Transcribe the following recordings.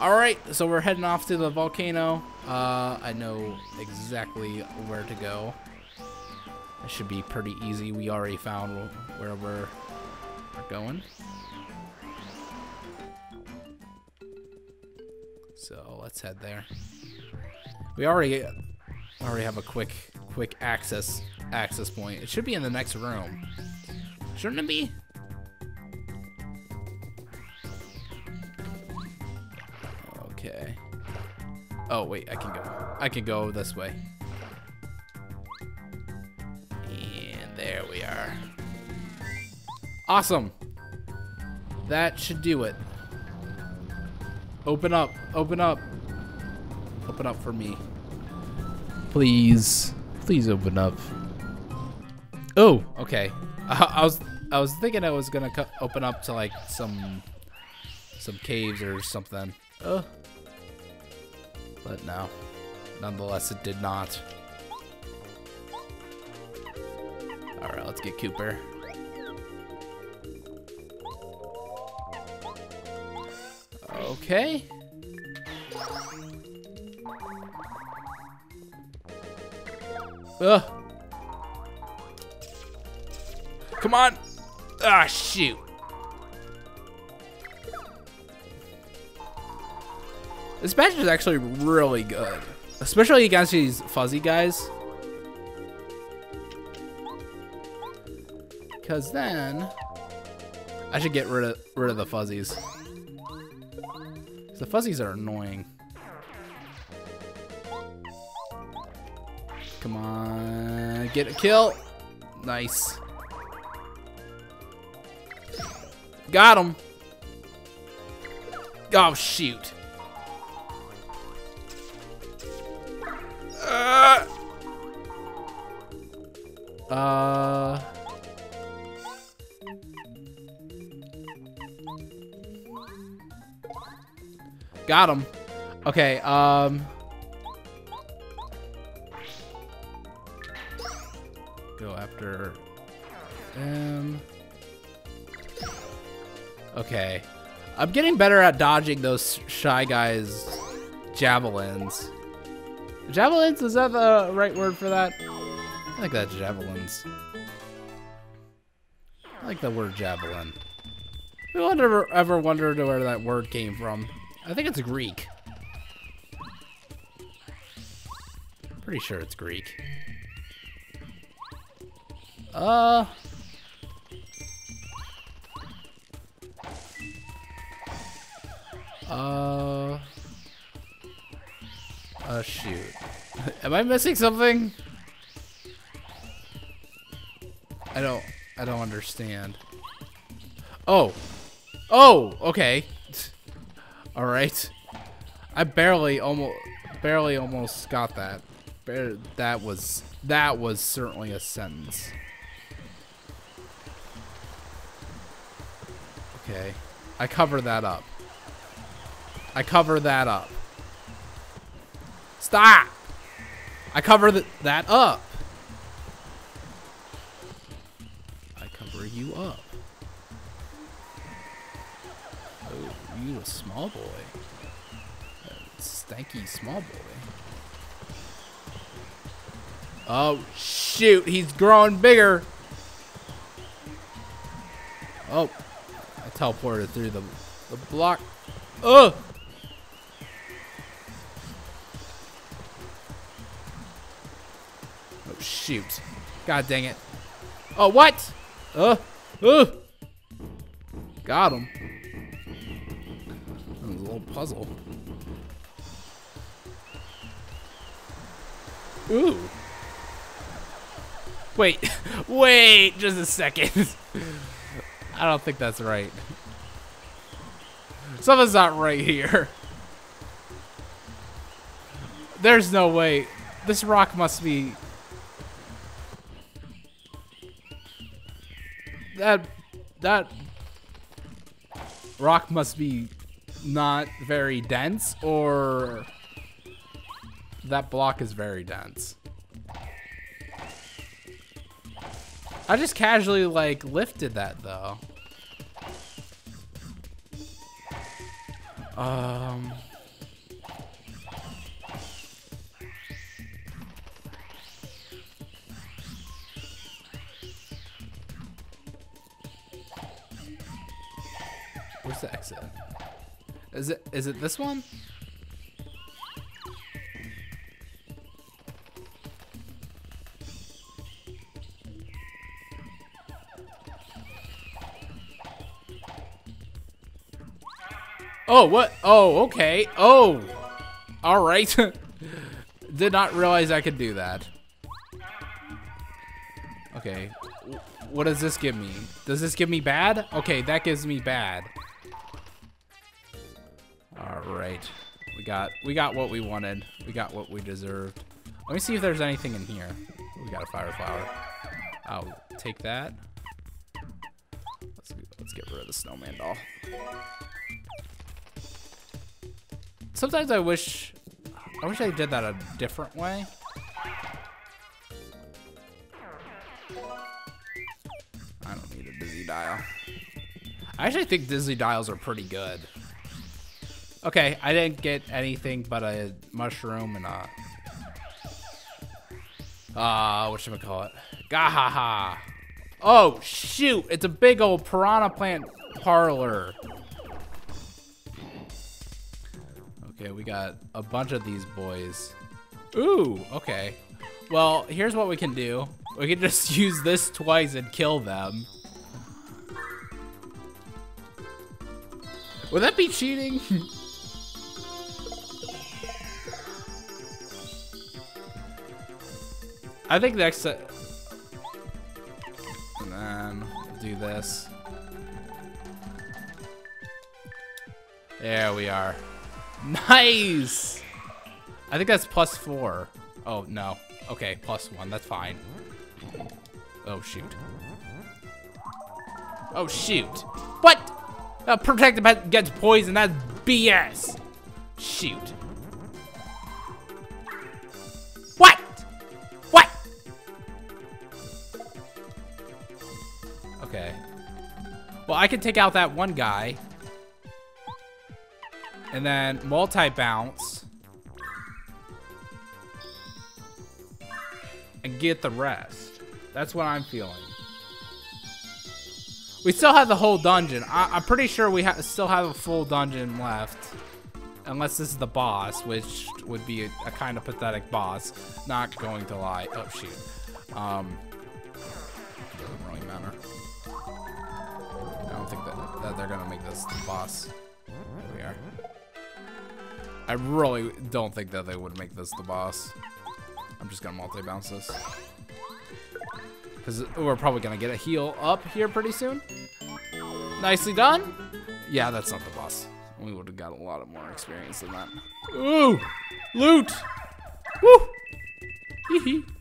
Alright, so we're heading off to the volcano. I know exactly where to go. It should be pretty easy. We already found where we're going. So let's head there. We already have a quick access point. It should be in the next room. Shouldn't it be? Okay. Oh wait, I can go this way. And there we are. Awesome. That should do it. Open up, open up. Open up for me. Please. Please open up. Oh, okay. I was thinking I was gonna open up to like some caves or something. But no. Nonetheless, it did not. Alright, let's get Cooper. Okay. Ugh. Come on. Ah, shoot. This match is actually really good, especially against these fuzzy guys. Because then I should get rid of the fuzzies. The fuzzies are annoying. Come on, get a kill. Nice. Got him. Oh, shoot. Got him. Okay, go after him. Okay. I'm getting better at dodging those Shy Guys' javelins. Javelins? Is that the right word for that? I think that's javelins. I like the word javelin. No one ever wondered where that word came from. I think it's Greek. Pretty sure it's Greek. Shoot. Am I missing something? I don't understand. Oh, okay. All right. I barely almost got that. That was certainly a sentence. Okay. I cover that up. I cover that up. Stop! I cover that up. I cover you up. Oh, you a small boy. A stanky small boy. Oh, shoot. He's growing bigger. Oh. I teleported through the block. Ugh. Oh, shoot. God dang it. Oh, what? Got him. That was a little puzzle. Ooh. Wait just a second. I don't think that's right. Something's not right here. There's no way. This rock must be... That rock must be not very dense, or that block is very dense. I just casually, like, lifted that, though. Where's the exit? Is it this one? Oh, what? Oh, okay. Oh, all right. Did not realize I could do that. Okay. What does this give me? Does this give me bad? Okay, that gives me bad. All right. We got what we wanted. We got what we deserved. Let me see if there's anything in here. We got a fire flower. I'll take that. Let's get rid of the snowman doll. Sometimes I wish I did that a different way. I don't need a dizzy dial. I actually think dizzy dials are pretty good. Okay, I didn't get anything but a mushroom and a whatchamacallit? Gahaha. Oh shoot, it's a big old piranha plant parlor. Okay, we got a bunch of these boys. Ooh, okay. Well, here's what we can do. We can just use this twice and kill them. Would that be cheating? I think next and then we'll do this. There we are. Nice! I think that's +4. Oh, no. Okay, +1. That's fine. Oh, shoot. Oh, shoot. What? Protect against poison. That's BS. Shoot. What? What? Okay. Well, I can take out that one guy. And then multi-bounce. And get the rest. That's what I'm feeling. We still have the whole dungeon. I'm pretty sure we still have a full dungeon left. Unless this is the boss, which would be a kind of pathetic boss. Not going to lie. Oh, shoot. Doesn't really matter. I don't think that they're gonna make this the boss. There we are. I really don't think that they would make this the boss. I'm just gonna multi-bounce this. Because we're probably gonna get a heal up here pretty soon. Nicely done. Yeah, that's not the boss. We would have got a lot of more experience than that. Ooh! Loot! Woo! Hee hee.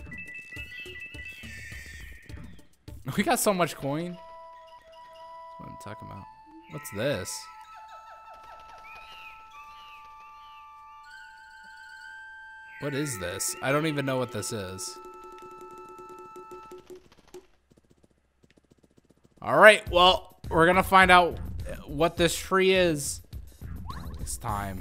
We got so much coin. That's what I'm talking about. What's this? What is this? I don't even know what this is. All right, well, we're gonna find out what this tree is this time.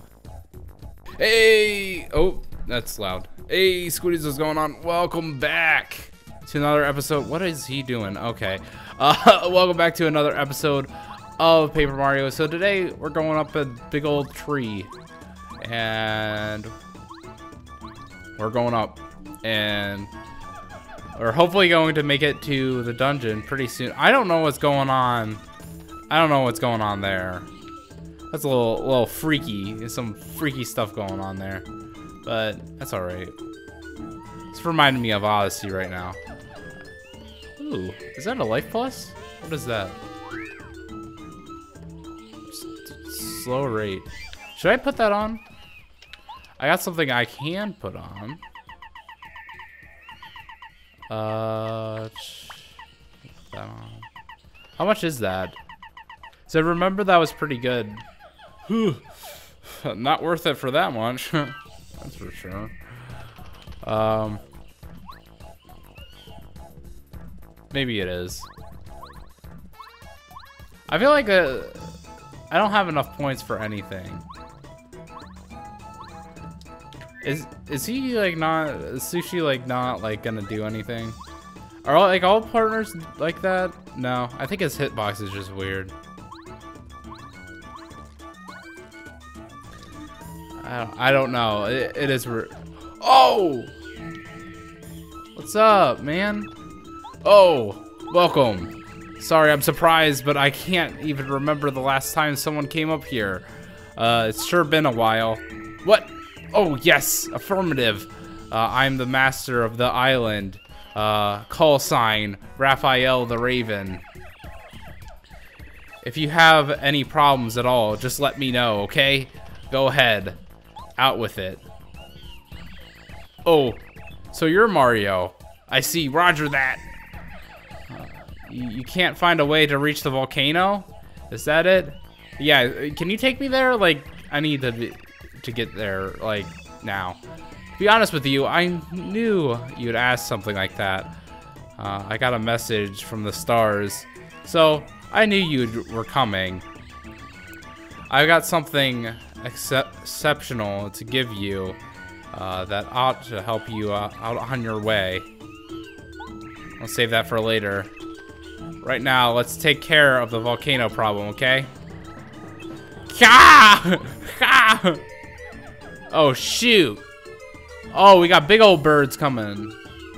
Hey! Oh, that's loud. Hey, Scooties, what's going on? Welcome back to another episode. What is he doing? Okay. Welcome back to another episode of Paper Mario. So today, we're going up a big old tree. And we're going up, and we're hopefully going to make it to the dungeon pretty soon. I don't know what's going on. I don't know what's going on there. That's a little freaky. There's some freaky stuff going on there, but that's all right. It's reminding me of Odyssey right now. Ooh, is that a life plus? What is that? Slow rate. Should I put that on? I got something I can put on. Put that on. How much is that? So remember that was pretty good. Whew. Not worth it for that much. That's for sure. Maybe it is. I feel like I don't have enough points for anything. Is he like not, is Sushi like not like gonna do anything? Are like all partners like that? No, I think his hitbox is just weird. I don't know. It is. Oh! What's up, man? Oh, welcome. Sorry, I'm surprised, but I can't even remember the last time someone came up here. It's sure been a while. What? Oh, yes, affirmative. I'm the master of the island. Call sign, Raphael the Raven. If you have any problems at all, just let me know, okay? Go ahead. Out with it. Oh, so you're Mario. I see, roger that. You can't find a way to reach the volcano? Is that it? Yeah, can you take me there? Like, I need to get there, like, now. To be honest with you, I knew you'd ask something like that. I got a message from the stars, so I knew you were coming. I got something exceptional to give you that ought to help you out on your way. I'll save that for later. Right now, let's take care of the volcano problem, okay? Oh, shoot. Oh, we got big old birds coming.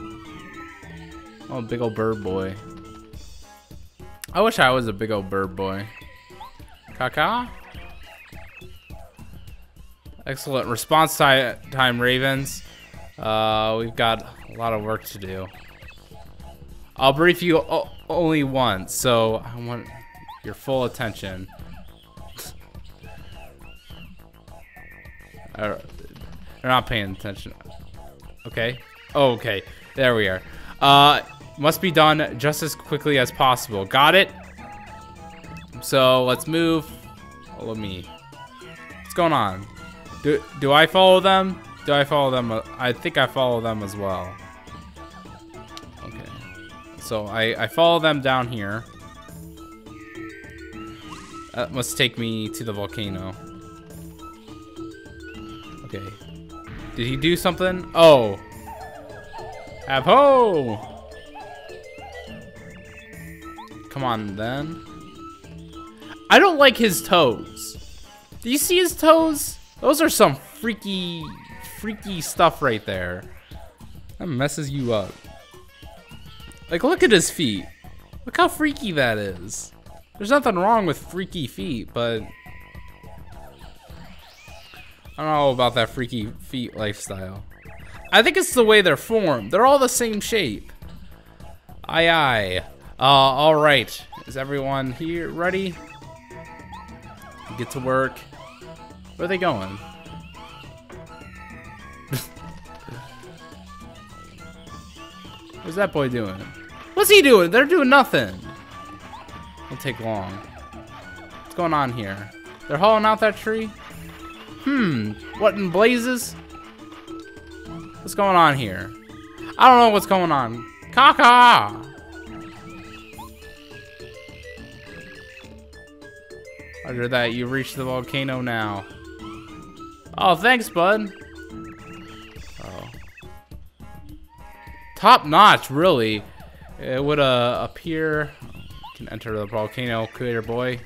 Oh, big old bird boy. I wish I was a big old bird boy. Caca? Excellent response time, Ravens. We've got a lot of work to do. I'll brief you only once, so I want your full attention. They're not paying attention. Okay. Oh, okay. There we are. Must be done just as quickly as possible. Got it? So let's move. Follow me. What's going on? Do I follow them? Do I follow them? I think I follow them as well. Okay. So I follow them down here. That must take me to the volcano. Okay. Did he do something? Oh. Have-ho! Come on, then. I don't like his toes. Do you see his toes? Those are some freaky stuff right there. That messes you up. Like, look at his feet. Look how freaky that is. There's nothing wrong with freaky feet, but I don't know about that freaky feet lifestyle. I think it's the way they're formed. They're all the same shape. Aye, aye. All right. Is everyone here ready? Get to work. Where are they going? What's that boy doing? What's he doing? They're doing nothing. Won't take long. What's going on here? They're hauling out that tree? What in blazes? What's going on here? I don't know what's going on. Caca! Roger that, you reached the volcano now. Oh, thanks, bud. Oh. Top notch, really. It would appear. You can enter the volcano crater, boy.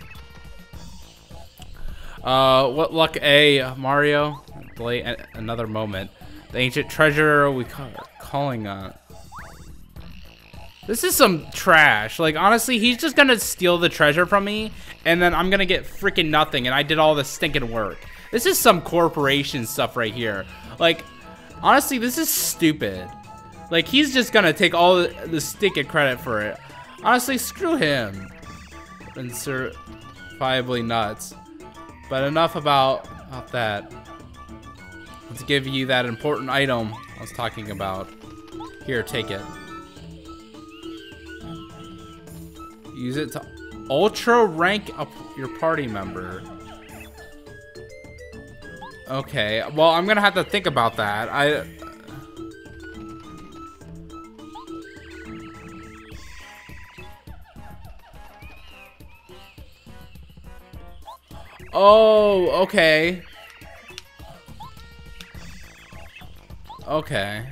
What luck, Mario? Delay another moment. The ancient treasure we calling on. This is some trash. Like, honestly, he's just gonna steal the treasure from me, and then I'm gonna get freaking nothing, and I did all the stinking work. This is some corporation stuff right here. Like, honestly, this is stupid. Like, he's just gonna take all the stinking credit for it. Honestly, screw him. Certifiably nuts. But enough about that. Let's give you that important item I was talking about. Here, take it. Use it to ultra rank up your party member. Okay, well, I'm gonna have to think about that. Oh, okay. Okay.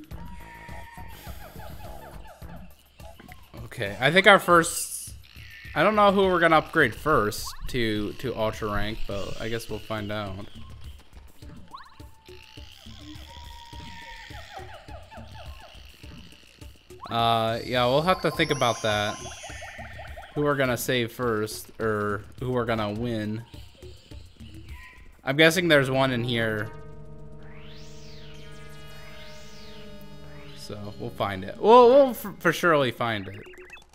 Okay, I think I don't know who we're gonna upgrade first to ultra rank, but I guess we'll find out. Yeah, we'll have to think about that. Who we're gonna save first, or who we're gonna win. I'm guessing there's one in here. So, we'll find it. We'll for surely find it.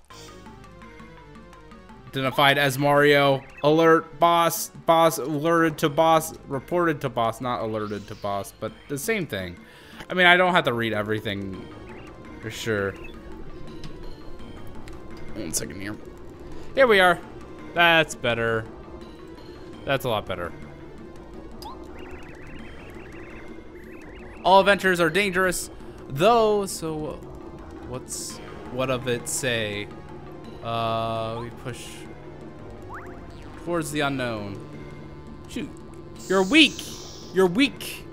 Identified as Mario. Alert, boss. Boss, alerted to boss. Reported to boss, not alerted to boss, but the same thing. I mean, I don't have to read everything for sure. 1 second here. Here we are. That's better. That's a lot better. All adventures are dangerous, though. So, what of it say? We push towards the unknown. Shoot, you're weak. You're weak.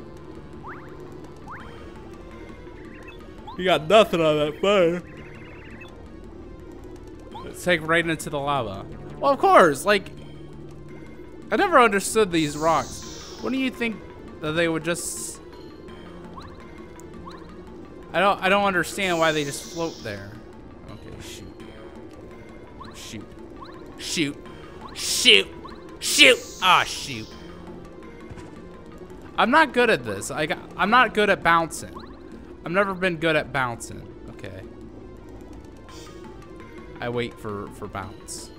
You got nothing on that fire. Let's take right into the lava. Well, of course. Like, I never understood these rocks. What do you think that they would just? I don't understand why they just float there. Okay, shoot. Shoot. Shoot. Shoot. Shoot. Ah, shoot. I'm not good at this. I'm not good at bouncing. I've never been good at bouncing. Okay. I wait for bounce.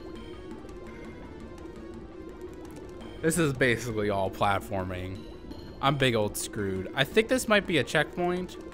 This is basically all platforming. I'm big old screwed. I think this might be a checkpoint.